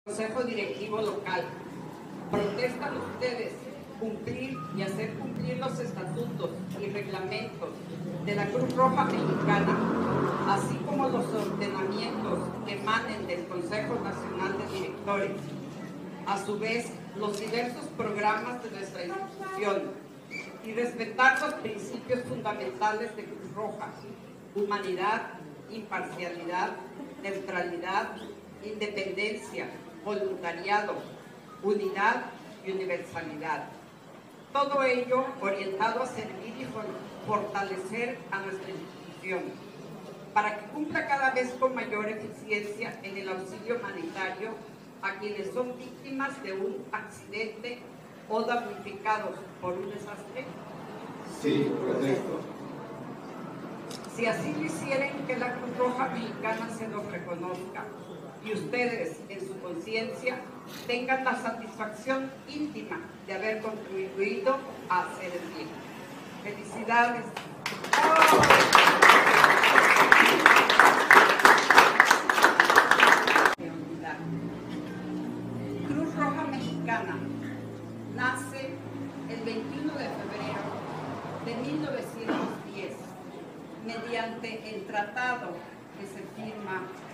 Consejo Directivo Local. Protestan ustedes cumplir y hacer cumplir los estatutos y reglamentos de la Cruz Roja Mexicana, así como los ordenamientos que emanen del Consejo Nacional de Directores. A su vez, los diversos programas de nuestra institución y respetar los principios fundamentales de Cruz Roja: humanidad, imparcialidad, neutralidad, independencia, voluntariado, unidad y universalidad. Todo ello orientado a servir y fortalecer a nuestra institución para que cumpla cada vez con mayor eficiencia en el auxilio humanitario a quienes son víctimas de un accidente o damnificados por un desastre. Sí, correcto. Si así lo hicieren, que la Cruz Roja Mexicana se los reconozca y ustedes, en su conciencia, tengan la satisfacción íntima de haber contribuido a hacer el bien. ¡Felicidades! Cruz Roja Mexicana nace el 21 de febrero de 1910 mediante el tratado que se firma